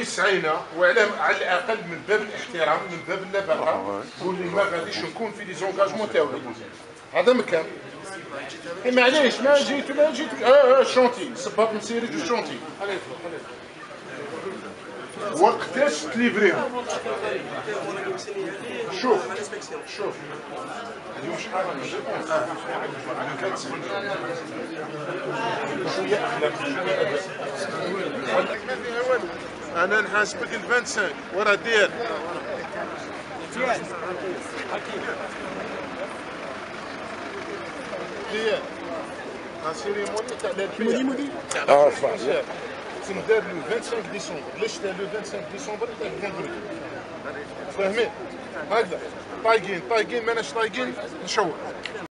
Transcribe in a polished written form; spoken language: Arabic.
راني سعينا وعلى الاقل من باب الاحترام من باب اللباقه قول لي ما غاديش نكون في لي زونغاجمون تاعي هذا مكان معليش ما جيت شونتي صباط مسيري جو شونتي وقتاش تليفريهم شوف اليوم شحال شويه اخلاق شويه ادب ما فيها والو انا نحاسبك ال 25 وراه ديال ديال سيريموني تاع البيع صافي تندار لو 25 ديسمبر علاش تا لو 25 ديسمبر تاع الفندري فاهمين هكذا طايقين ماناش طايقين نشوف